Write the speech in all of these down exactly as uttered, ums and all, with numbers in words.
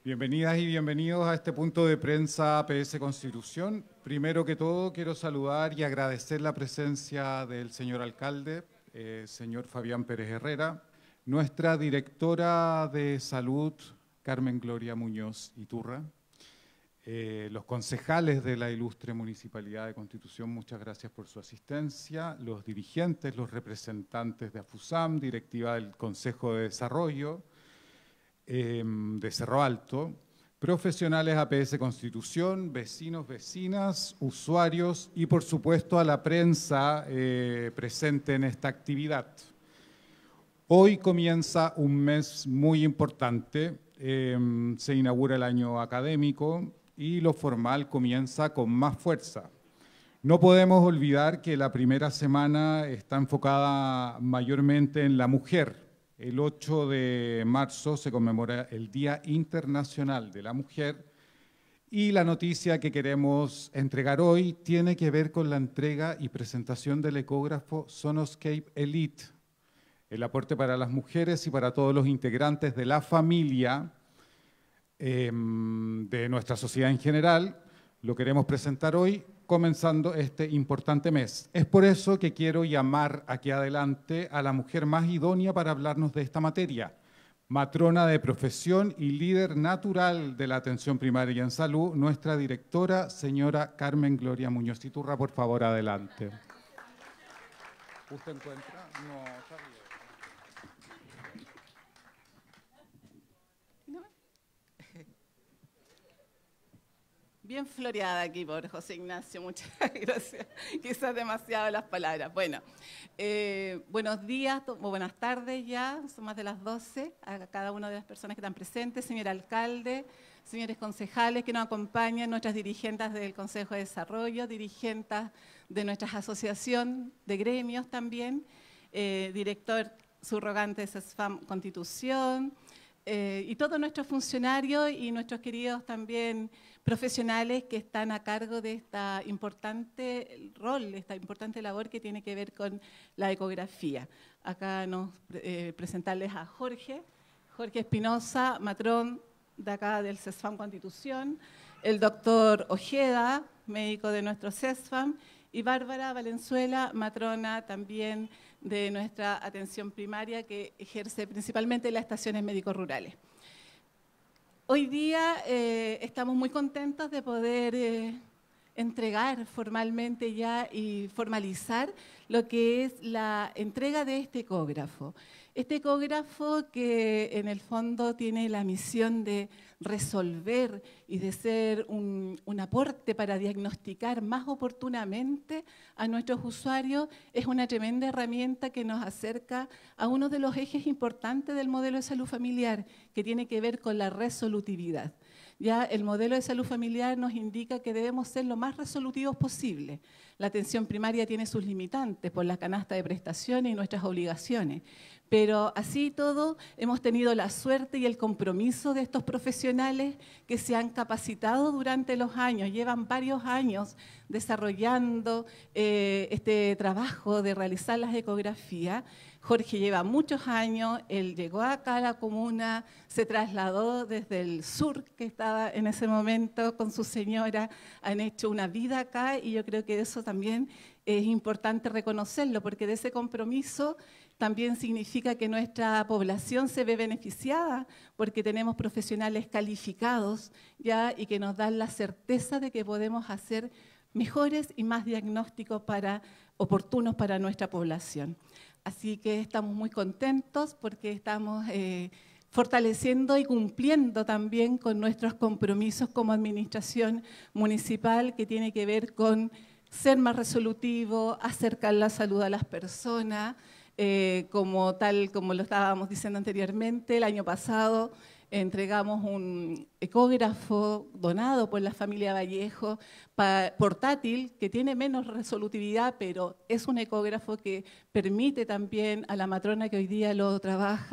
Bienvenidas y bienvenidos a este punto de prensa A P S Constitución. Primero que todo, quiero saludar y agradecer la presencia del señor alcalde, eh, señor Fabián Pérez Herrera, nuestra directora de Salud, Carmen Gloria Muñoz Iturra, eh, los concejales de la ilustre Municipalidad de Constitución, muchas gracias por su asistencia, los dirigentes, los representantes de AFUSAM, directiva del Consejo de Desarrollo, Eh, de Cerro Alto, profesionales A P S Constitución, vecinos, vecinas, usuarios y por supuesto a la prensa eh, presente en esta actividad. Hoy comienza un mes muy importante, eh, se inaugura el año académico y lo formal comienza con más fuerza. No podemos olvidar que la primera semana está enfocada mayormente en la mujer. El ocho de marzo se conmemora el Día Internacional de la Mujer y la noticia que queremos entregar hoy tiene que ver con la entrega y presentación del ecógrafo Sonoscape Elite, el aporte para las mujeres y para todos los integrantes de la familia eh, de nuestra sociedad en general. Lo queremos presentar hoy, comenzando este importante mes. Es por eso que quiero llamar aquí adelante a la mujer más idónea para hablarnos de esta materia, matrona de profesión y líder natural de la atención primaria en salud, nuestra directora, señora Carmen Gloria Muñoz Iturra. Por favor, adelante. ¿Usted encuentra? No, está bien. Bien floreada aquí por José Ignacio, muchas gracias. Quizás demasiado las palabras. Bueno, eh, buenos días o buenas tardes ya, son más de las doce, a cada una de las personas que están presentes, señor alcalde, señores concejales que nos acompañan, nuestras dirigentes del Consejo de Desarrollo, dirigentes de nuestra asociación de gremios también, eh, director subrogante de CESFAM Constitución, eh, y todos nuestros funcionarios y nuestros queridos también profesionales que están a cargo de esta importante rol, esta importante labor que tiene que ver con la ecografía. Acá nos eh, presentarles a Jorge, Jorge Espinosa, matrón de acá del CESFAM Constitución, el doctor Ojeda, médico de nuestro CESFAM, y Bárbara Valenzuela, matrona también de nuestra atención primaria que ejerce principalmente las estaciones médicos rurales. Hoy día eh, estamos muy contentos de poder eh, entregar formalmente ya y formalizar lo que es la entrega de este ecógrafo. Este ecógrafo que en el fondo tiene la misión de resolver y de ser un, un aporte para diagnosticar más oportunamente a nuestros usuarios, es una tremenda herramienta que nos acerca a uno de los ejes importantes del modelo de salud familiar, que tiene que ver con la resolutividad. Ya el modelo de salud familiar nos indica que debemos ser lo más resolutivos posible. La atención primaria tiene sus limitantes por la canasta de prestaciones y nuestras obligaciones, pero así todo hemos tenido la suerte y el compromiso de estos profesionales que se han capacitado durante los años, llevan varios años desarrollando eh, este trabajo de realizar las ecografías. Jorge lleva muchos años, él llegó acá a la comuna, se trasladó desde el sur, que estaba en ese momento con su señora, han hecho una vida acá y yo creo que eso también es importante reconocerlo, porque de ese compromiso también significa que nuestra población se ve beneficiada, porque tenemos profesionales calificados ya y que nos dan la certeza de que podemos hacer mejores y más diagnósticos para, oportunos para nuestra población. Así que estamos muy contentos porque estamos eh, fortaleciendo y cumpliendo también con nuestros compromisos como administración municipal, que tiene que ver con ser más resolutivo, acercar la salud a las personas, eh, como tal como lo estábamos diciendo anteriormente. El año pasado entregamos un ecógrafo donado por la familia Vallejo, portátil, que tiene menos resolutividad, pero es un ecógrafo que permite también a la matrona que hoy día lo trabaja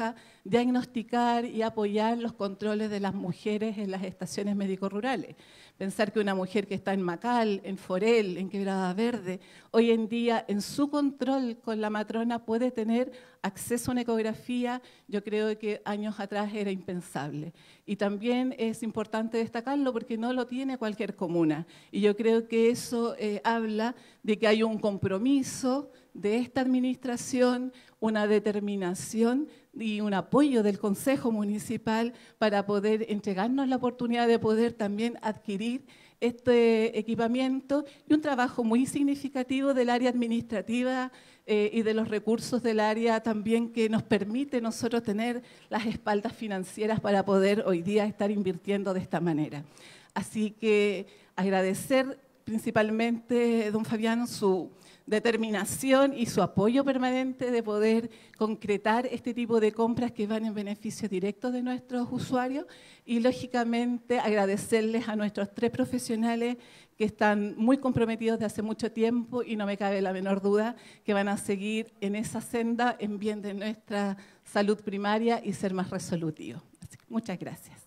diagnosticar y apoyar los controles de las mujeres en las estaciones médico-rurales. Pensar que una mujer que está en Macal, en Forel, en Quebrada Verde, hoy en día en su control con la matrona puede tener acceso a una ecografía, yo creo que años atrás era impensable. Y también es importante destacarlo porque no lo tiene cualquier comuna. Y yo creo que eso eh, habla de que hay un compromiso de esta administración, una determinación y un apoyo del Consejo Municipal para poder entregarnos la oportunidad de poder también adquirir este equipamiento y un trabajo muy significativo del área administrativa eh, y de los recursos del área también que nos permite nosotros tener las espaldas financieras para poder hoy día estar invirtiendo de esta manera. Así que agradecer principalmente, don Fabián, su determinación y su apoyo permanente de poder concretar este tipo de compras que van en beneficio directo de nuestros usuarios y, lógicamente, agradecerles a nuestros tres profesionales que están muy comprometidos de hace mucho tiempo y no me cabe la menor duda que van a seguir en esa senda en bien de nuestra salud primaria y ser más resolutivos. Así que muchas gracias.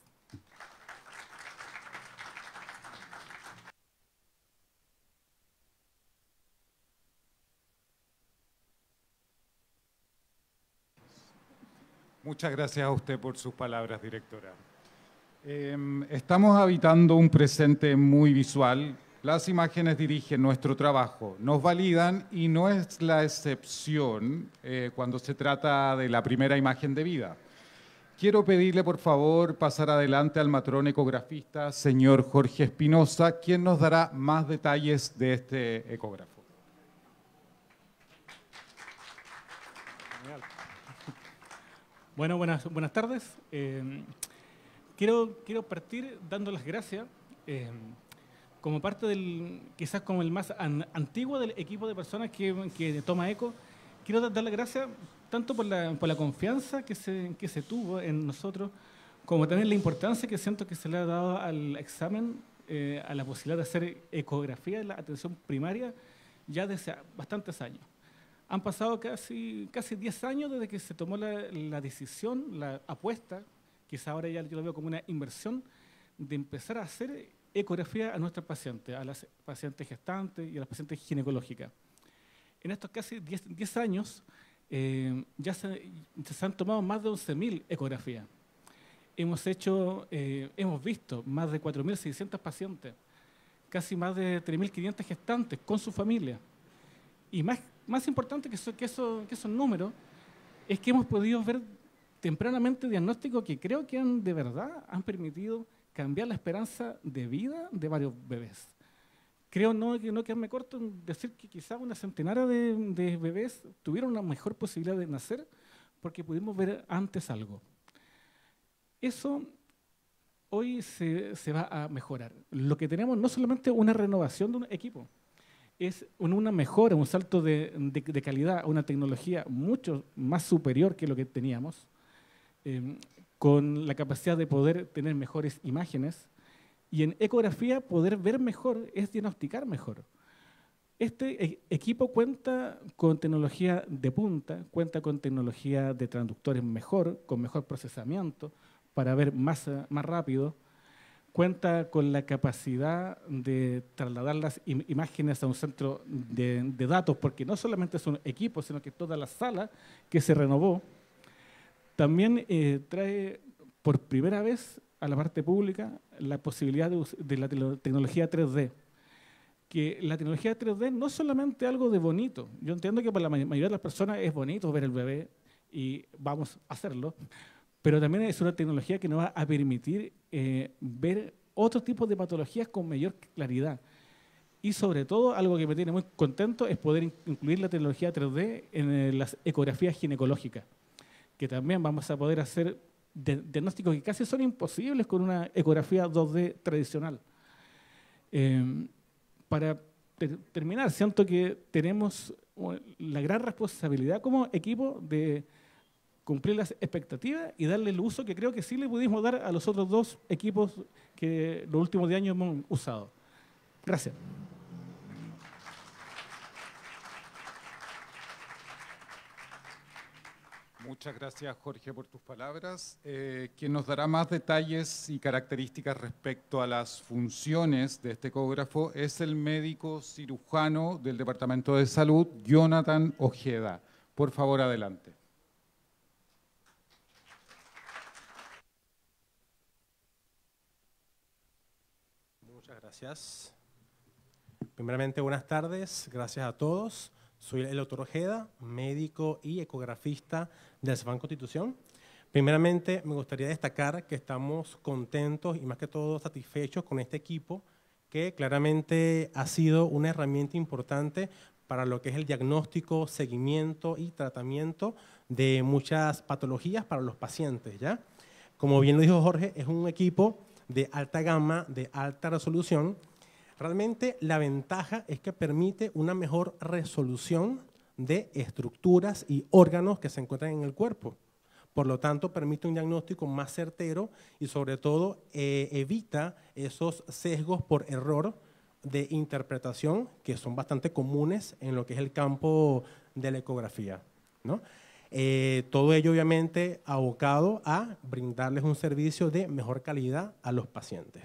Muchas gracias a usted por sus palabras, directora. Eh, estamos habitando un presente muy visual. Las imágenes dirigen nuestro trabajo, nos validan y no es la excepción eh, cuando se trata de la primera imagen de vida. Quiero pedirle, por favor, pasar adelante al matrón ecografista, señor Jorge Espinosa, quien nos dará más detalles de este ecógrafo. Bueno, buenas, buenas tardes. Eh, quiero, quiero partir dando las gracias eh, como parte del, quizás como el más an, antiguo del equipo de personas que, que toma eco. Quiero dar las gracias tanto por la, por la confianza que se, que se tuvo en nosotros, como también la importancia que siento que se le ha dado al examen, eh, a la posibilidad de hacer ecografía en la atención primaria ya desde bastantes años. Han pasado casi, casi diez años desde que se tomó la, la decisión, la apuesta, quizá ahora ya yo lo veo como una inversión, de empezar a hacer ecografía a nuestros pacientes, a las pacientes gestantes y a las pacientes ginecológicas. En estos casi diez años eh, ya se, se han tomado más de once mil ecografías. Hemos, hecho, eh, hemos visto más de cuatro mil seiscientos pacientes, casi más de tres mil quinientos gestantes con su familia. Y más Más importante que, eso, que, eso, que esos números es que hemos podido ver tempranamente diagnósticos que creo que han, de verdad han permitido cambiar la esperanza de vida de varios bebés. Creo no, que no quedarme corto en decir que quizás una centenaria de, de bebés tuvieron una mejor posibilidad de nacer porque pudimos ver antes algo. Eso hoy se, se va a mejorar. Lo que tenemos no solamente una renovación de un equipo, es una mejora, un salto de, de, de calidad, una tecnología mucho más superior que lo que teníamos, eh, con la capacidad de poder tener mejores imágenes y en ecografía poder ver mejor es diagnosticar mejor. Este e equipo cuenta con tecnología de punta, cuenta con tecnología de transductores mejor, con mejor procesamiento para ver más, más rápido. Cuenta con la capacidad de trasladar las im imágenes a un centro de, de datos, porque no solamente es un equipo, sino que toda la sala que se renovó. También eh, trae por primera vez a la parte pública la posibilidad de, de la tecnología tres D. Que la tecnología tres D no es solamente algo de bonito. Yo entiendo que para la mayoría de las personas es bonito ver el bebé y vamos a hacerlo. Pero también es una tecnología que nos va a permitir eh, ver otros tipos de patologías con mayor claridad. Y sobre todo, algo que me tiene muy contento es poder incluir la tecnología tres D en eh, las ecografías ginecológicas, que también vamos a poder hacer diagnósticos que casi son imposibles con una ecografía dos D tradicional. Eh, para ter terminar, siento que tenemos la gran responsabilidad como equipo de cumplir las expectativas y darle el uso que creo que sí le pudimos dar a los otros dos equipos que los últimos diez años hemos usado. Gracias. Muchas gracias, Jorge, por tus palabras. Eh, quien nos dará más detalles y características respecto a las funciones de este ecógrafo es el médico cirujano del Departamento de Salud, Jonathan Ojeda. Por favor, adelante. Muchas gracias. Primeramente, buenas tardes. Gracias a todos. Soy el doctor Ojeda, médico y ecografista del Cefam Constitución. Primeramente, me gustaría destacar que estamos contentos y más que todo satisfechos con este equipo que claramente ha sido una herramienta importante para lo que es el diagnóstico, seguimiento y tratamiento de muchas patologías para los pacientes, ¿ya? Como bien lo dijo Jorge, es un equipo de alta gama, de alta resolución. Realmente la ventaja es que permite una mejor resolución de estructuras y órganos que se encuentran en el cuerpo. Por lo tanto, permite un diagnóstico más certero y sobre todo eh, evita esos sesgos por error de interpretación que son bastante comunes en lo que es el campo de la ecografía, ¿no? Eh, todo ello obviamente abocado a brindarles un servicio de mejor calidad a los pacientes.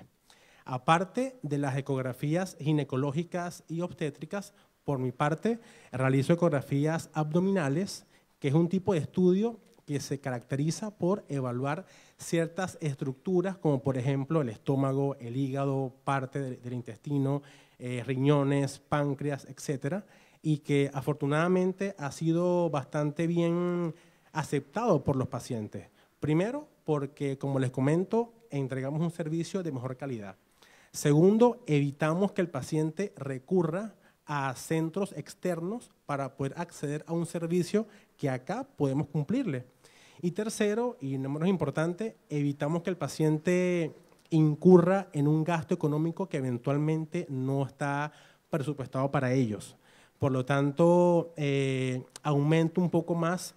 Aparte de las ecografías ginecológicas y obstétricas, por mi parte, realizo ecografías abdominales, que es un tipo de estudio que se caracteriza por evaluar ciertas estructuras, como por ejemplo el estómago, el hígado, parte del, del intestino, eh, riñones, páncreas, etcétera, y que afortunadamente ha sido bastante bien aceptado por los pacientes. Primero, porque, como les comento, entregamos un servicio de mejor calidad. Segundo, evitamos que el paciente recurra a centros externos para poder acceder a un servicio que acá podemos cumplirle. Y tercero, y no menos importante, evitamos que el paciente incurra en un gasto económico que eventualmente no está presupuestado para ellos. Por lo tanto, eh, aumenta un poco más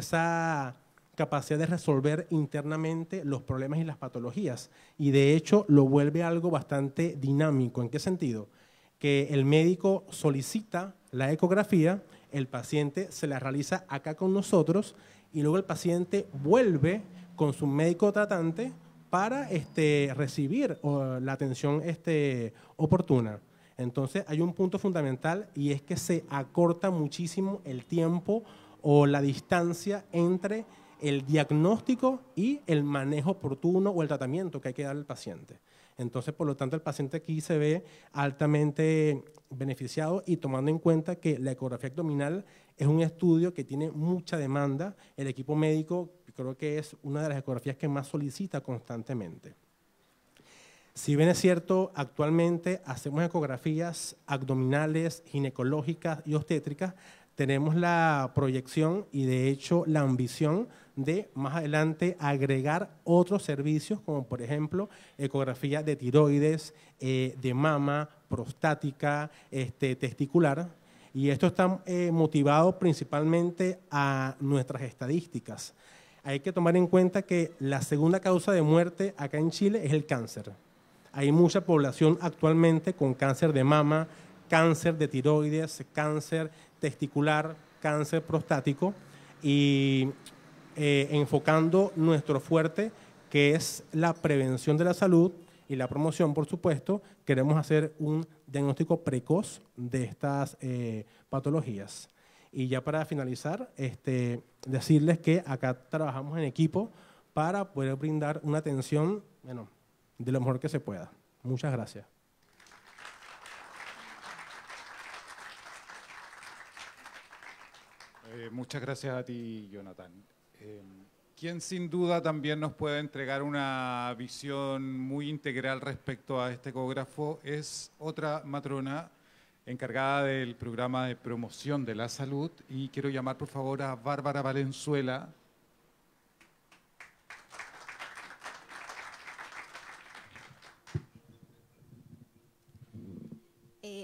esa capacidad de resolver internamente los problemas y las patologías. Y de hecho lo vuelve algo bastante dinámico. ¿En qué sentido? Que el médico solicita la ecografía, el paciente se la realiza acá con nosotros y luego el paciente vuelve con su médico tratante para este, recibir uh, la atención este, oportuna. Entonces hay un punto fundamental y es que se acorta muchísimo el tiempo o la distancia entre el diagnóstico y el manejo oportuno o el tratamiento que hay que dar al paciente. Entonces, por lo tanto, el paciente aquí se ve altamente beneficiado y tomando en cuenta que la ecografía abdominal es un estudio que tiene mucha demanda. El equipo médico creo que es una de las ecografías que más solicita constantemente. Si bien es cierto, actualmente hacemos ecografías abdominales, ginecológicas y obstétricas, tenemos la proyección y de hecho la ambición de más adelante agregar otros servicios como por ejemplo ecografía de tiroides, eh, de mama, prostática, este, testicular, y esto está eh, motivado principalmente a nuestras estadísticas. Hay que tomar en cuenta que la segunda causa de muerte acá en Chile es el cáncer. Hay mucha población actualmente con cáncer de mama, cáncer de tiroides, cáncer testicular, cáncer prostático y eh, enfocando nuestro fuerte, que es la prevención de la salud y la promoción, por supuesto, queremos hacer un diagnóstico precoz de estas eh, patologías. Y ya para finalizar, este, decirles que acá trabajamos en equipo para poder brindar una atención, bueno, de lo mejor que se pueda. Muchas gracias. Eh, muchas gracias a ti, Jonathan. Eh, quien sin duda también nos puede entregar una visión muy integral respecto a este ecógrafo es otra matrona encargada del programa de promoción de la salud y quiero llamar por favor a Bárbara Valenzuela. Eh,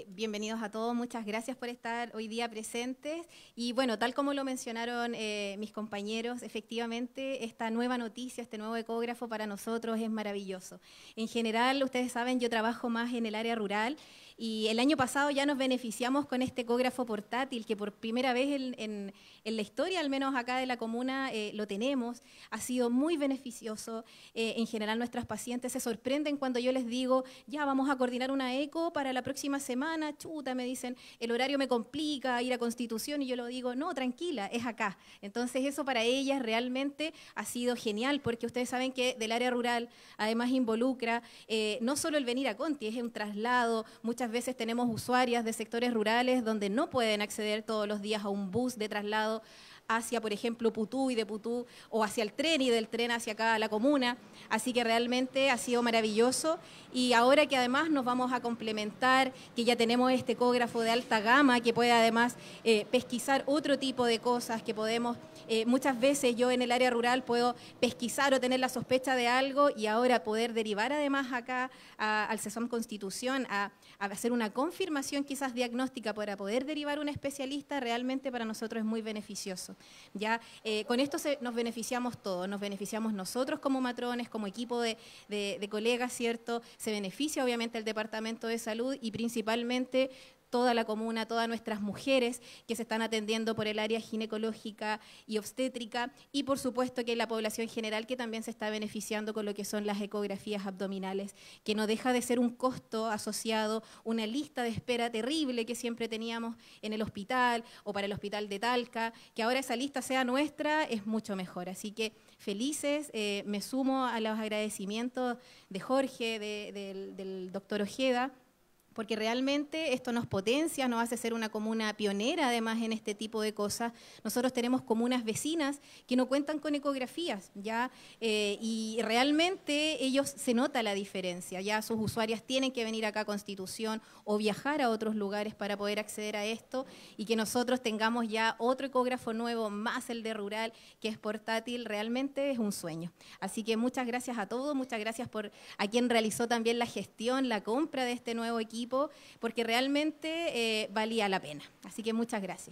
bienvenidos a todos, muchas gracias por estar hoy día presentes. Y bueno, tal como lo mencionaron eh, mis compañeros, efectivamente esta nueva noticia, este nuevo ecógrafo para nosotros es maravilloso. En general, ustedes saben, yo trabajo más en el área rural y el año pasado ya nos beneficiamos con este ecógrafo portátil que por primera vez en, en, en la historia, al menos acá de la comuna, eh, lo tenemos. Ha sido muy beneficioso. Eh, en general nuestras pacientes se sorprenden cuando yo les digo, ya vamos a coordinar una eco para la próxima semana. Chuta, me dicen, el horario me complica, ir a Constitución, y yo lo digo, no, tranquila, es acá. Entonces eso para ellas realmente ha sido genial, porque ustedes saben que del área rural además involucra eh, no solo el venir a Conti, es un traslado. Muchas veces tenemos usuarias de sectores rurales donde no pueden acceder todos los días a un bus de traslado hacia, por ejemplo, Putú y de Putú, o hacia el tren y del tren hacia acá a la comuna. Así que realmente ha sido maravilloso. Y ahora que además nos vamos a complementar, que ya tenemos este ecógrafo de alta gama, que puede además eh, pesquisar otro tipo de cosas, que podemos, eh, muchas veces yo en el área rural puedo pesquisar o tener la sospecha de algo, y ahora poder derivar además acá a, al CESOM Constitución, a, a hacer una confirmación quizás diagnóstica para poder derivar un especialista, realmente para nosotros es muy beneficioso. Ya, eh, con esto se, nos beneficiamos todos, nos beneficiamos nosotros como matrones, como equipo de, de, de colegas, ¿cierto? Se beneficia obviamente el Departamento de Salud y principalmente toda la comuna, todas nuestras mujeres que se están atendiendo por el área ginecológica y obstétrica, y por supuesto que la población general que también se está beneficiando con lo que son las ecografías abdominales, que no deja de ser un costo asociado, una lista de espera terrible que siempre teníamos en el hospital o para el hospital de Talca. Que ahora esa lista sea nuestra es mucho mejor. Así que felices, eh, me sumo a los agradecimientos de Jorge, de, de, del doctor Ojeda, porque realmente esto nos potencia, nos hace ser una comuna pionera además en este tipo de cosas. Nosotros tenemos comunas vecinas que no cuentan con ecografías, ¿ya? Eh, y realmente ellos se nota la diferencia, ya sus usuarias tienen que venir acá a Constitución o viajar a otros lugares para poder acceder a esto, y que nosotros tengamos ya otro ecógrafo nuevo, más el de rural, que es portátil, realmente es un sueño. Así que muchas gracias a todos, muchas gracias por a quien realizó también la gestión, la compra de este nuevo equipo, porque realmente eh, valía la pena. Así que muchas gracias.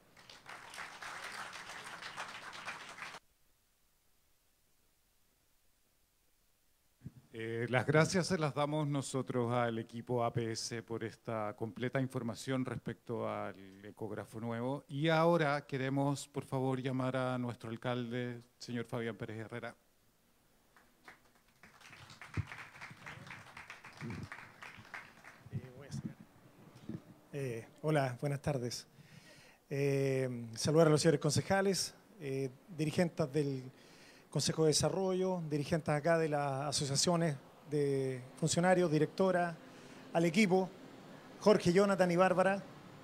Eh, las gracias se las damos nosotros al equipo A P S por esta completa información respecto al ecógrafo nuevo. Y ahora queremos, por favor, llamar a nuestro alcalde, señor Fabián Pérez Herrera. Eh, hola, buenas tardes. Eh, saludar a los señores concejales, eh, dirigentes del Consejo de Desarrollo, dirigentes acá de las asociaciones de funcionarios, directora, al equipo, Jorge, Jonathan y Bárbara,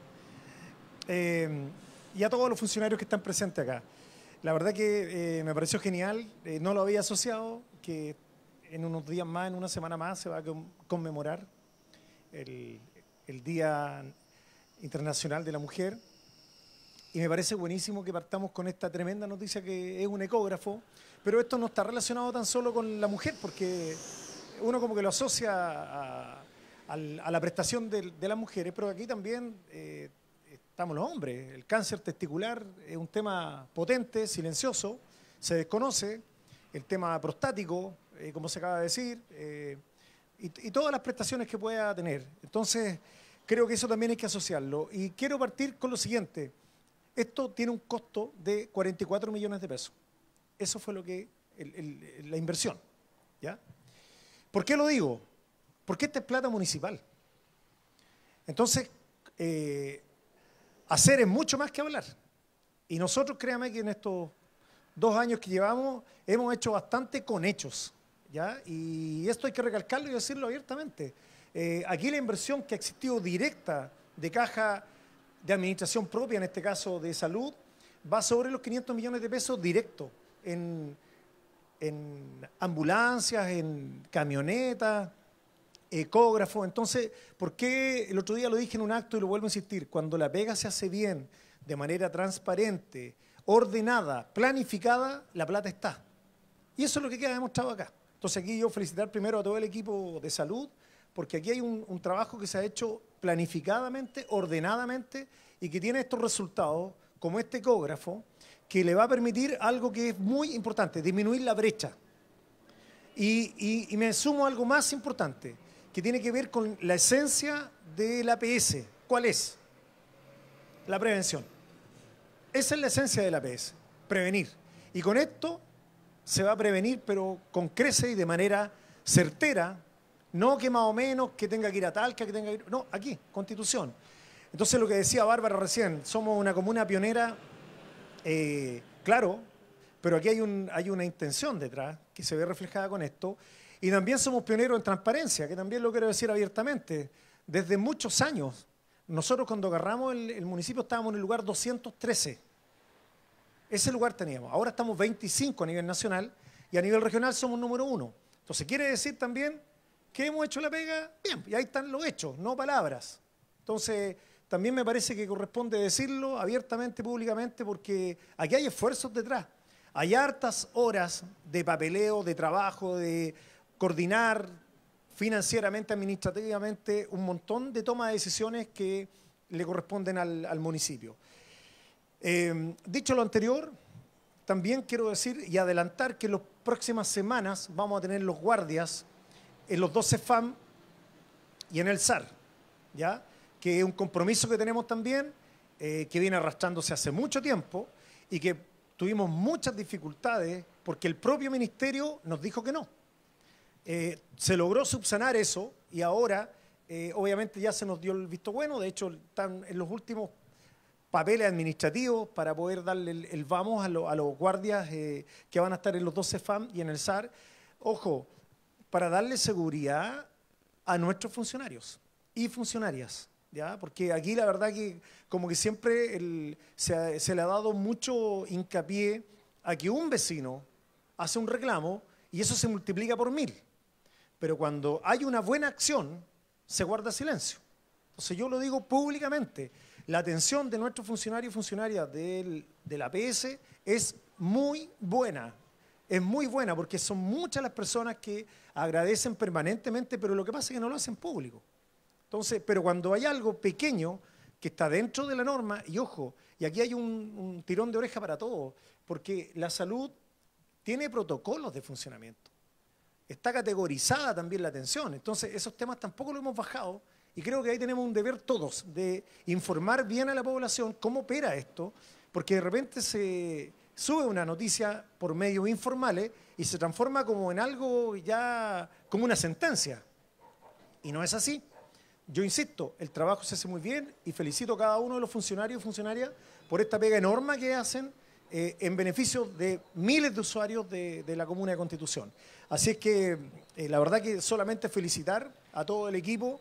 eh, y a todos los funcionarios que están presentes acá. La verdad que eh, me pareció genial, eh, no lo había asociado, que en unos días más, en una semana más, se va a conmemorar el, el Día Internacional de la Mujer, y me parece buenísimo que partamos con esta tremenda noticia que es un ecógrafo, pero esto no está relacionado tan solo con la mujer, porque uno como que lo asocia a, a, a la prestación de, de las mujeres, pero aquí también eh, estamos los hombres. El cáncer testicular es un tema potente, silencioso, se desconoce, el tema prostático, eh, como se acaba de decir, eh, y, y todas las prestaciones que pueda tener. Entonces, creo que eso también hay que asociarlo. Y quiero partir con lo siguiente. Esto tiene un costo de cuarenta y cuatro millones de pesos. Eso fue lo que el, el, la inversión. ¿Ya? ¿Por qué lo digo? Porque esta es plata municipal. Entonces, eh, hacer es mucho más que hablar. Y nosotros, créame que en estos dos años que llevamos, hemos hecho bastante con hechos. ¿Ya? Y esto hay que recalcarlo y decirlo abiertamente. Eh, aquí la inversión que ha existido directa de caja de administración propia, en este caso de salud, va sobre los quinientos millones de pesos directos en, en ambulancias, en camionetas, ecógrafos. Entonces, ¿por qué? El otro día lo dije en un acto y lo vuelvo a insistir. Cuando la pega se hace bien, de manera transparente, ordenada, planificada, la plata está. Y eso es lo que queda demostrado acá. Entonces aquí yo felicitar primero a todo el equipo de salud porque aquí hay un, un trabajo que se ha hecho planificadamente, ordenadamente, y que tiene estos resultados, como este ecógrafo, que le va a permitir algo que es muy importante, disminuir la brecha. Y, y, y me sumo a algo más importante, que tiene que ver con la esencia del A P S. ¿Cuál es? La prevención. Esa es la esencia del A P S, prevenir. Y con esto se va a prevenir, pero con creces y de manera certera, no que más o menos, que tenga que ir a Talca, que tenga que ir... No, aquí, Constitución. Entonces, lo que decía Bárbara recién, somos una comuna pionera, eh, claro, pero aquí hay, un, hay una intención detrás que se ve reflejada con esto. Y también somos pioneros en transparencia, que también lo quiero decir abiertamente. Desde muchos años, nosotros cuando agarramos el, el municipio estábamos en el lugar doscientos trece. Ese lugar teníamos. Ahora estamos veinticinco a nivel nacional y a nivel regional somos número uno. Entonces quiere decir también que hemos hecho la pega bien. Y ahí están los hechos, no palabras. Entonces también me parece que corresponde decirlo abiertamente, públicamente, porque aquí hay esfuerzos detrás. Hay hartas horas de papeleo, de trabajo, de coordinar financieramente, administrativamente, un montón de toma de decisiones que le corresponden al, al municipio. Eh, dicho lo anterior, también quiero decir y adelantar que en las próximas semanas vamos a tener los guardias en los dos CEFAM y en el S A R, ¿ya? Que es un compromiso que tenemos también, eh, que viene arrastrándose hace mucho tiempo y que tuvimos muchas dificultades porque el propio ministerio nos dijo que no. Eh, se logró subsanar eso y ahora, eh, obviamente, ya se nos dio el visto bueno. De hecho, están en los últimos papeles administrativos para poder darle el, el vamos a, lo, a los guardias eh, que van a estar en los dos CEFAM y en el S A R. Ojo, para darle seguridad a nuestros funcionarios y funcionarias, ¿ya? Porque aquí la verdad que como que siempre el, se, se le ha dado mucho hincapié a que un vecino hace un reclamo y eso se multiplica por mil. Pero cuando hay una buena acción, se guarda silencio. Entonces yo lo digo públicamente, la atención de nuestros funcionarios y funcionarias del, del A P S es muy buena, es muy buena porque son muchas las personas que agradecen permanentemente, pero lo que pasa es que no lo hacen público. Entonces, pero cuando hay algo pequeño que está dentro de la norma, y ojo, y aquí hay un, un tirón de oreja para todos, porque la salud tiene protocolos de funcionamiento. Está categorizada también la atención. Entonces, esos temas tampoco lo hemos bajado y creo que ahí tenemos un deber todos de informar bien a la población cómo opera esto, porque de repente se sube una noticia por medios informales y se transforma como en algo ya, como una sentencia. Y no es así. Yo insisto, el trabajo se hace muy bien y felicito a cada uno de los funcionarios y funcionarias por esta pega enorme que hacen eh, en beneficio de miles de usuarios de, de la Comuna de Constitución. Así es que eh, la verdad que solamente felicitar a todo el equipo.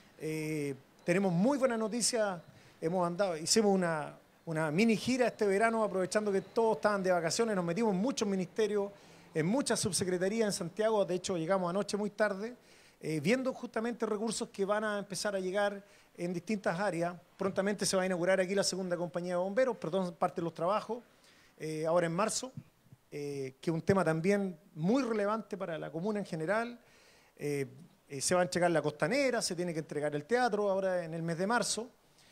Eh, tenemos muy buenas noticias. Hemos andado, hicimos una, una mini gira este verano aprovechando que todos estaban de vacaciones. Nos metimos en muchos ministerios, en muchas subsecretarías en Santiago. De hecho, llegamos anoche muy tarde. Eh, viendo justamente recursos que van a empezar a llegar en distintas áreas. Prontamente se va a inaugurar aquí la segunda compañía de bomberos, perdón, parte de los trabajos, eh, ahora en marzo, eh, que es un tema también muy relevante para la comuna en general. Eh, eh, se va a entregar la costanera, se tiene que entregar el teatro ahora en el mes de marzo,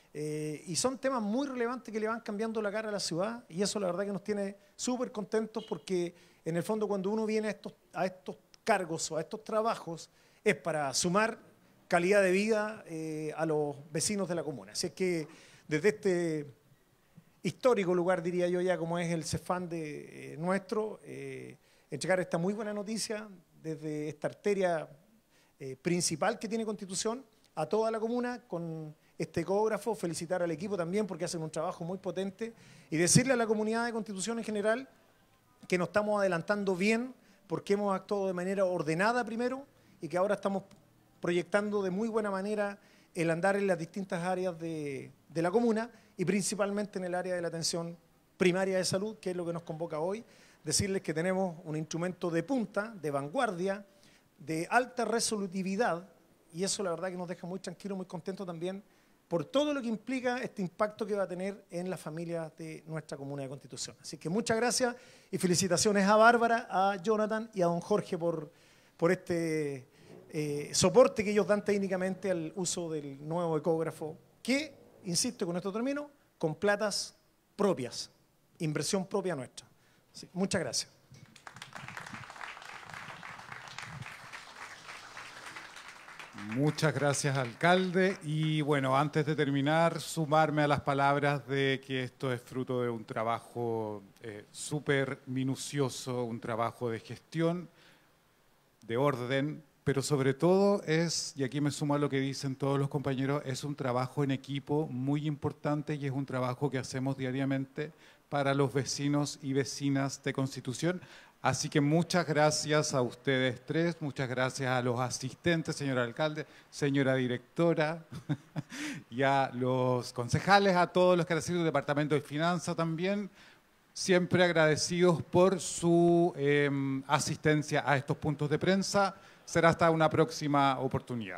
eh, y son temas muy relevantes que le van cambiando la cara a la ciudad, y eso la verdad que nos tiene súper contentos porque en el fondo cuando uno viene a estos, a estos cargos o a estos trabajos, es para sumar calidad de vida eh, a los vecinos de la comuna. Así es que desde este histórico lugar, diría yo ya, como es el CEFAM de, eh, nuestro, eh, entregar esta muy buena noticia desde esta arteria eh, principal que tiene Constitución a toda la comuna con este ecógrafo, felicitar al equipo también porque hacen un trabajo muy potente y decirle a la comunidad de Constitución en general que nos estamos adelantando bien porque hemos actuado de manera ordenada primero, y que ahora estamos proyectando de muy buena manera el andar en las distintas áreas de, de la comuna y principalmente en el área de la atención primaria de salud, que es lo que nos convoca hoy. Decirles que tenemos un instrumento de punta, de vanguardia, de alta resolutividad, y eso la verdad que nos deja muy tranquilos, muy contentos también por todo lo que implica este impacto que va a tener en las familias de nuestra comuna de Constitución. Así que muchas gracias y felicitaciones a Bárbara, a Jonathan y a don Jorge por, por este... eh, soporte que ellos dan técnicamente al uso del nuevo ecógrafo, que, insisto, con esto termino, con platas propias, inversión propia nuestra. Sí, muchas gracias. Muchas gracias, alcalde. Y bueno, antes de terminar, sumarme a las palabras de que esto es fruto de un trabajo eh, súper minucioso, un trabajo de gestión, de orden, pero sobre todo es, y aquí me sumo a lo que dicen todos los compañeros, es un trabajo en equipo muy importante y es un trabajo que hacemos diariamente para los vecinos y vecinas de Constitución. Así que muchas gracias a ustedes tres, muchas gracias a los asistentes, señor alcalde, señora directora, y a los concejales, a todos los que han sido del Departamento de Finanzas también, siempre agradecidos por su eh, asistencia a estos puntos de prensa. Será hasta una próxima oportunidad.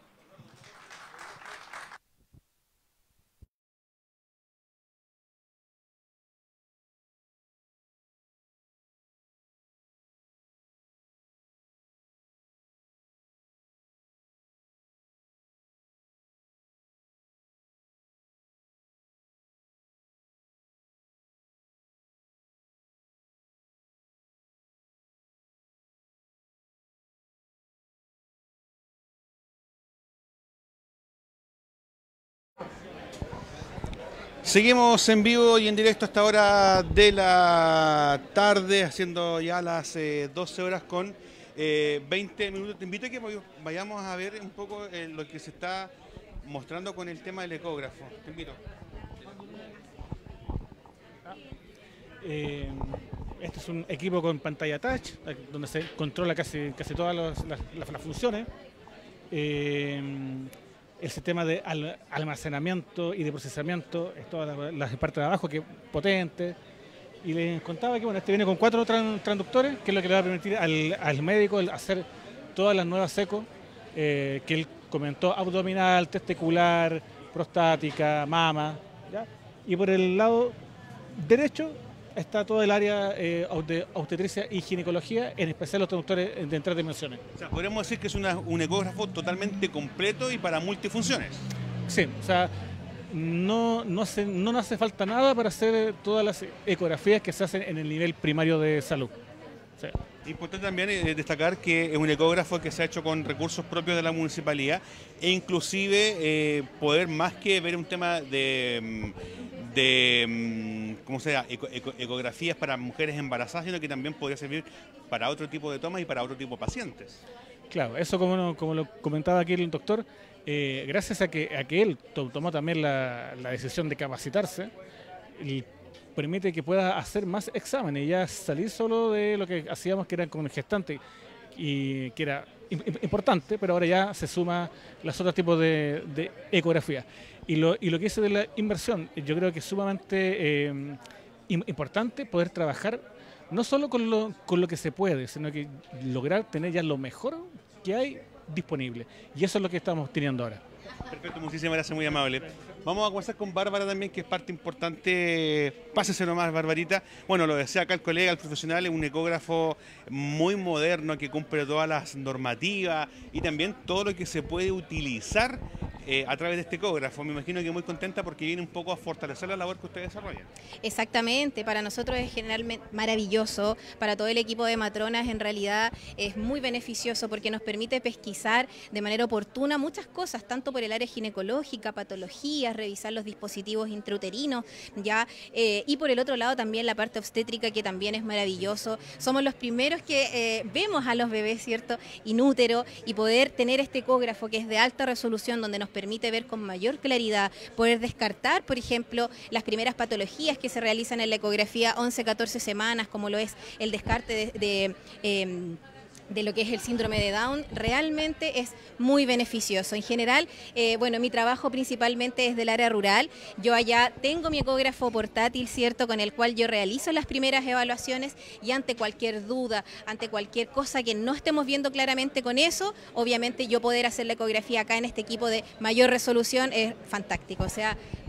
Seguimos en vivo y en directo a esta hora de la tarde, haciendo ya las eh, doce horas con eh, veinte minutos. Te invito a que vayamos a ver un poco eh, lo que se está mostrando con el tema del ecógrafo. Te invito. Eh, este es un equipo con pantalla touch, donde se controla casi, casi todas las, las, las funciones. Eh, El sistema de al, almacenamiento y de procesamiento es toda la, la parte de abajo, que es potente. Y les contaba que bueno, este viene con cuatro tran, transductores, que es lo que le va a permitir al, al médico hacer todas las nuevas ecos eh, que él comentó: abdominal, testicular, prostática, mama, ¿ya? Y por el lado derecho está todo el área eh, de obstetricia y ginecología, en especial los transductores de tres dimensiones. O sea, podríamos decir que es una, un ecógrafo totalmente completo y para multifunciones. Sí, o sea, no, no, hace, no nos hace falta nada para hacer todas las ecografías que se hacen en el nivel primario de salud. Sí. Importante también eh, destacar que es un ecógrafo que se ha hecho con recursos propios de la municipalidad e inclusive eh, poder más que ver un tema de... de, ¿cómo se llama?, eco, eco, ecografías para mujeres embarazadas, sino que también podría servir para otro tipo de tomas y para otro tipo de pacientes. Claro, eso como, como lo comentaba aquí el doctor, eh, gracias a que, a que él to, tomó también la, la decisión de capacitarse, y permite que pueda hacer más exámenes y ya salir solo de lo que hacíamos, que era con el gestante, y que era importante, pero ahora ya se suma los otros tipos de, de ecografía. Y lo, y lo que dice de la inversión, yo creo que es sumamente eh, importante poder trabajar no solo con lo, con lo que se puede, sino que lograr tener ya lo mejor que hay disponible. Y eso es lo que estamos teniendo ahora. Perfecto, muchísimas gracias, muy amable. Vamos a conversar con Bárbara también, que es parte importante. Pásese nomás, Barbarita. Bueno, lo decía acá el colega, el profesional, es un ecógrafo muy moderno que cumple todas las normativas y también todo lo que se puede utilizar eh, a través de este ecógrafo. Me imagino que muy contenta porque viene un poco a fortalecer la labor que ustedes desarrollan. Exactamente, para nosotros es generalmente maravilloso, para todo el equipo de matronas en realidad es muy beneficioso porque nos permite pesquisar de manera oportuna muchas cosas, tanto por el área ginecológica, patologías, revisar los dispositivos intrauterinos, ya eh, y por el otro lado también la parte obstétrica, que también es maravilloso. Somos los primeros que eh, vemos a los bebés, ¿cierto?, inútero, y poder tener este ecógrafo que es de alta resolución, donde nos permite ver con mayor claridad, poder descartar, por ejemplo, las primeras patologías que se realizan en la ecografía once a catorce semanas, como lo es el descarte de... de eh, de lo que es el síndrome de Down, realmente es muy beneficioso. En general, eh, bueno, mi trabajo principalmente es del área rural. Yo allá tengo mi ecógrafo portátil, ¿cierto?, con el cual yo realizo las primeras evaluaciones, y ante cualquier duda, ante cualquier cosa que no estemos viendo claramente con eso, obviamente yo poder hacer la ecografía acá en este equipo de mayor resolución es fantástico. O sea,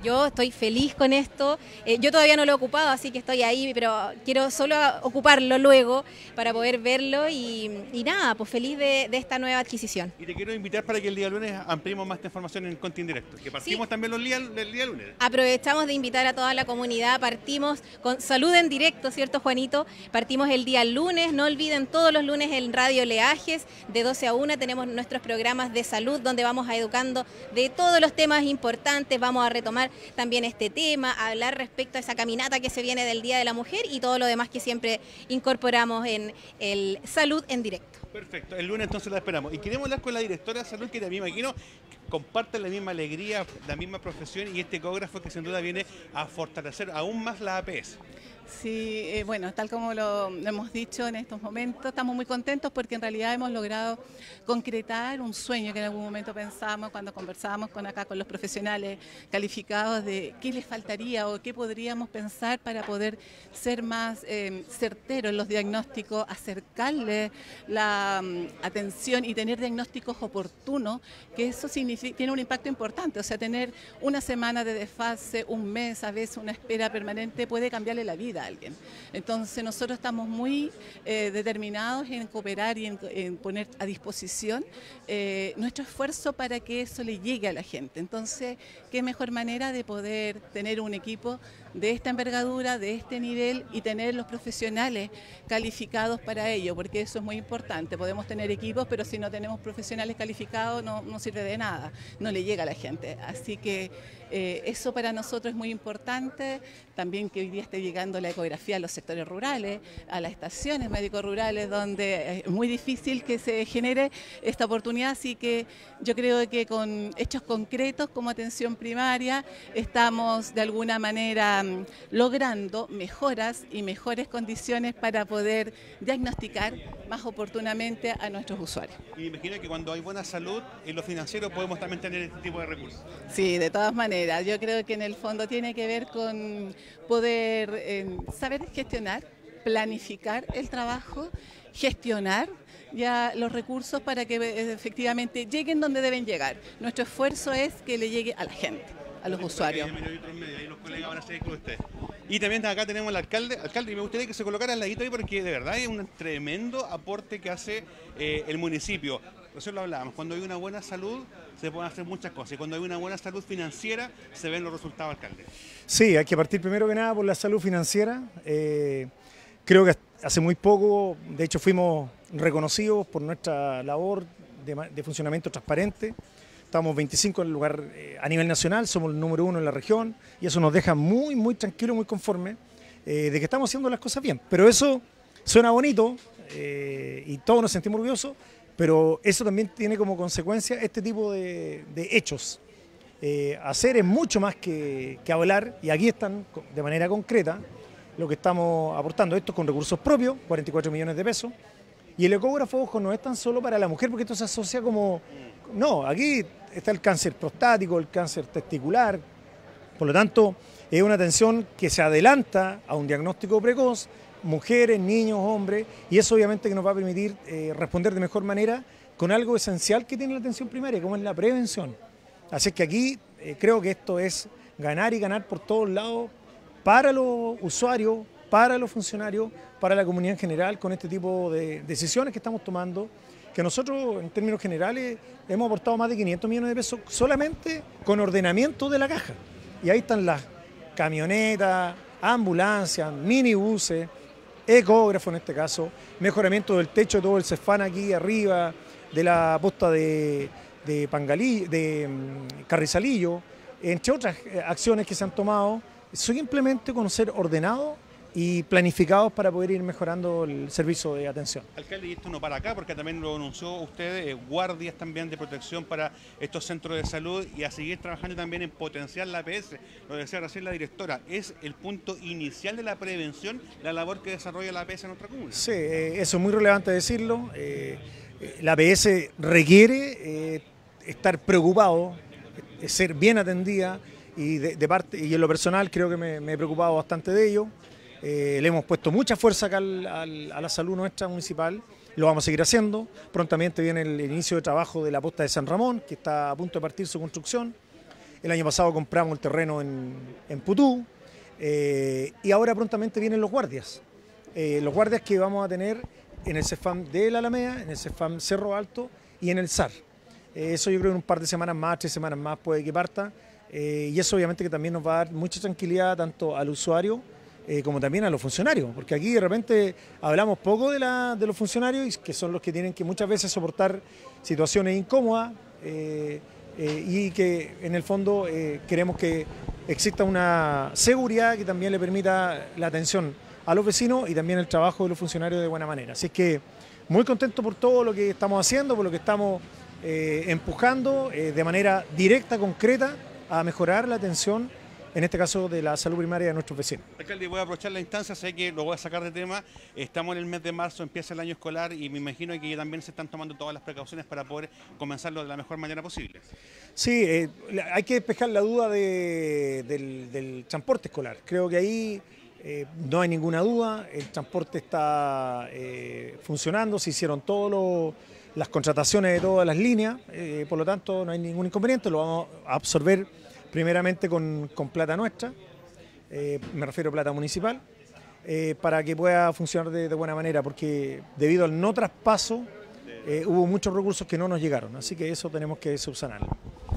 Yo estoy feliz con esto. Eh, yo todavía no lo he ocupado, así que estoy ahí, pero quiero solo ocuparlo luego para poder verlo y, y nada, pues feliz de, de esta nueva adquisición. Y te quiero invitar para que el día lunes ampliemos más esta información en Conti en Directo, que partimos sí. también los días, el día lunes. Aprovechamos de invitar a toda la comunidad, partimos con Salud en Directo, ¿cierto, Juanito? Partimos el día lunes, no olviden todos los lunes en Radio Leajes, de doce a una tenemos nuestros programas de salud donde vamos a educando de todos los temas importantes, vamos a retomar también este tema, a hablar respecto a esa caminata que se viene del Día de la Mujer y todo lo demás que siempre incorporamos en el Salud en Directo. Perfecto, el lunes entonces la esperamos. Y queremos hablar con la directora de salud, que también me imagino comparten la misma alegría, la misma profesión y este ecógrafo que sin duda viene a fortalecer aún más la A P S. Sí, eh, bueno, tal como lo, lo hemos dicho en estos momentos, estamos muy contentos porque en realidad hemos logrado concretar un sueño que en algún momento pensábamos cuando conversábamos con acá con los profesionales calificados de qué les faltaría o qué podríamos pensar para poder ser más eh, certeros en los diagnósticos, acercarles la um, atención y tener diagnósticos oportunos, que eso significa, tiene un impacto importante, o sea, tener una semana de desfase, un mes, a veces una espera permanente puede cambiarle la vida a alguien. Entonces nosotros estamos muy eh, determinados en cooperar y en, en poner a disposición eh, nuestro esfuerzo para que eso le llegue a la gente. Entonces, qué mejor manera de poder tener un equipo de esta envergadura, de este nivel y tener los profesionales calificados para ello, porque eso es muy importante. Podemos tener equipos, pero si no tenemos profesionales calificados no, no sirve de nada, no le llega a la gente. Así que eh, eso para nosotros es muy importante. También que hoy día esté llegando la ecografía a los sectores rurales, a las estaciones médico-rurales, donde es muy difícil que se genere esta oportunidad. Así que yo creo que con hechos concretos como atención primaria estamos de alguna manera logrando mejoras y mejores condiciones para poder diagnosticar más oportunamente a nuestros usuarios. Y imagino que cuando hay buena salud en lo financiero podemos también tener este tipo de recursos. Sí, de todas maneras. Yo creo que en el fondo tiene que ver con poder eh, saber gestionar, planificar el trabajo, gestionar ya los recursos para que eh, efectivamente lleguen donde deben llegar. Nuestro esfuerzo es que le llegue a la gente, a los usuarios. Y también acá tenemos al alcalde, alcalde, y me gustaría que se colocara al ladito ahí porque de verdad es un tremendo aporte que hace eh, el municipio. Eso lo hablábamos, cuando hay una buena salud se pueden hacer muchas cosas y cuando hay una buena salud financiera se ven los resultados, alcalde. Sí, hay que partir primero que nada por la salud financiera. Eh, creo que hace muy poco, de hecho fuimos reconocidos por nuestra labor de, de funcionamiento transparente. Estamos veinticinco en el lugar eh, a nivel nacional, somos el número uno en la región y eso nos deja muy, muy tranquilos, muy conformes eh, de que estamos haciendo las cosas bien. Pero eso suena bonito eh, y todos nos sentimos orgullosos, pero eso también tiene como consecuencia este tipo de, de hechos. Eh, hacer es mucho más que, que hablar y aquí están de manera concreta lo que estamos aportando. Esto con recursos propios, cuarenta y cuatro millones de pesos. Y el ecógrafo, ojo, no es tan solo para la mujer porque esto se asocia como... No, aquí está el cáncer prostático, el cáncer testicular, por lo tanto es una atención que se adelanta a un diagnóstico precoz, mujeres, niños, hombres, y eso obviamente que nos va a permitir eh, responder de mejor manera con algo esencial que tiene la atención primaria, como es la prevención. Así es que aquí eh, creo que esto es ganar y ganar por todos lados para los usuarios, para los funcionarios, para la comunidad en general, con este tipo de decisiones que estamos tomando, que nosotros en términos generales hemos aportado más de quinientos millones de pesos solamente con ordenamiento de la caja. Y ahí están las camionetas, ambulancias, minibuses, ecógrafo en este caso, mejoramiento del techo de todo el Cefán aquí arriba, de la posta de, de, Pangalí, de um, Carrizalillo, entre otras acciones que se han tomado, simplemente con ser ordenado y planificados para poder ir mejorando el servicio de atención. Alcalde, y esto no para acá, porque también lo anunció usted, eh, guardias también de protección para estos centros de salud y a seguir trabajando también en potenciar la A P S. Lo decía recién la directora, es el punto inicial de la prevención, la labor que desarrolla la A P S en nuestra comuna. Sí, eh, eso es muy relevante decirlo. Eh, la A P S requiere eh, estar preocupado, eh, ser bien atendida y de, de parte y en lo personal creo que me, me he preocupado bastante de ello. Eh, le hemos puesto mucha fuerza acá al, al, a la salud nuestra municipal, lo vamos a seguir haciendo. Prontamente viene el inicio de trabajo de la posta de San Ramón, que está a punto de partir su construcción. El año pasado compramos el terreno en, en Putú eh, y ahora prontamente vienen los guardias. Eh, los guardias que vamos a tener en el CEFAM de la Alameda, en el CEFAM Cerro Alto y en el S A R. Eh, eso yo creo que en un par de semanas más, tres semanas más puede que parta. Eh, y eso obviamente que también nos va a dar mucha tranquilidad tanto al usuario eh, como también a los funcionarios. Porque aquí de repente hablamos poco de, la, de los funcionarios, que son los que tienen que muchas veces soportar situaciones incómodas eh, eh, y que en el fondo eh, queremos que exista una seguridad que también le permita la atención a los vecinos y también el trabajo de los funcionarios de buena manera. Así es que muy contento por todo lo que estamos haciendo, por lo que estamos eh, empujando eh, de manera directa, concreta, a mejorar la atención, en este caso de la salud primaria de nuestros vecinos. Alcalde, voy a aprovechar la instancia, sé que lo voy a sacar de tema, estamos en el mes de marzo, empieza el año escolar y me imagino que también se están tomando todas las precauciones para poder comenzarlo de la mejor manera posible. Sí, eh, hay que despejar la duda de, del, del transporte escolar. Creo que ahí eh, no hay ninguna duda, el transporte está eh, funcionando, se hicieron todas las contrataciones de todas las líneas, eh, por lo tanto no hay ningún inconveniente, lo vamos a absorber primeramente con, con plata nuestra, eh, me refiero a plata municipal, eh, para que pueda funcionar de, de buena manera, porque debido al no traspaso eh, hubo muchos recursos que no nos llegaron, así que eso tenemos que subsanarlo.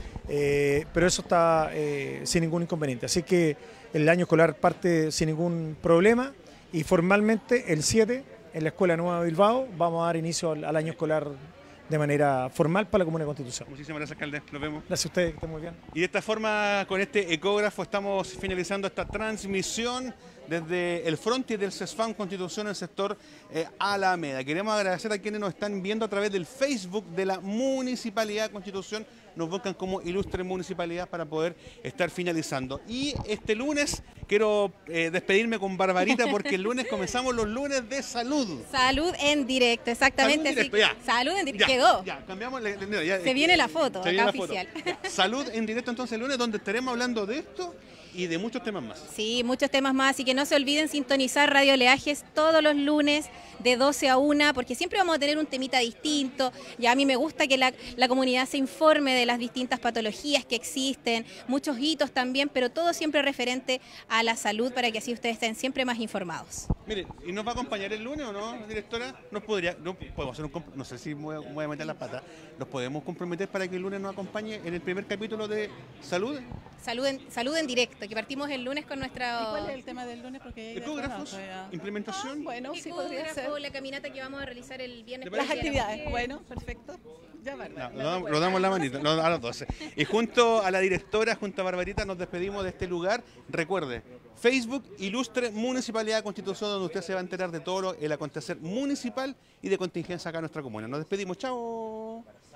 Eh, pero eso está eh, sin ningún inconveniente, así que el año escolar parte sin ningún problema y formalmente el siete en la Escuela Nueva Bilbao vamos a dar inicio al, al año escolar de manera formal para la Comuna de Constitución. Muchísimas gracias, alcalde. Nos vemos. Gracias a ustedes, que estén muy bien. Y de esta forma, con este ecógrafo, estamos finalizando esta transmisión desde el frontis del CESFAM Constitución en el sector eh, Alameda. Queremos agradecer a quienes nos están viendo a través del Facebook de la Municipalidad de Constitución. Nos buscan como Ilustre Municipalidad para poder estar finalizando. Y este lunes quiero eh, despedirme con Barbarita porque el lunes comenzamos los lunes de salud. Salud en directo, exactamente. Salud en directo, así, ya. Salud en directo, Ya, quedó. Ya, cambiamos. le- le- ya, Se eh, viene la foto, se acá viene la foto. oficial. Ya, Salud en directo entonces el lunes, donde estaremos hablando de esto y de muchos temas más. Sí, muchos temas más, así que no se olviden sintonizar Radio Oleajes todos los lunes de doce a una, porque siempre vamos a tener un temita distinto. Ya a mí me gusta que la, la comunidad se informe de las distintas patologías que existen, muchos hitos también, pero todo siempre referente a la salud para que así ustedes estén siempre más informados. Mire, ¿y nos va a acompañar el lunes o no, directora? Nos podría, no, podemos hacer un, comp- no sé si me voy, a, me voy a meter las patas, ¿nos podemos comprometer para que el lunes nos acompañe en el primer capítulo de Salud? Salud en, salud en directo, que partimos el lunes con nuestra... ¿Y cuál es el tema del lunes? Porque ahí Ecógrafos, después no, implementación. Ah, bueno, sí podría ser. la caminata que vamos a realizar el viernes. ¿Le Las parece? actividades, bueno, perfecto. Ya, Bárbara. No, lo, damos, lo damos la manita, lo- a los doce. Y junto a la directora, junto a Barbarita, nos despedimos de este lugar. Recuerde, Facebook Ilustre Municipalidad de Constitución, donde usted se va a enterar de todo lo- el acontecer municipal y de contingencia acá en nuestra comuna. Nos despedimos, chao.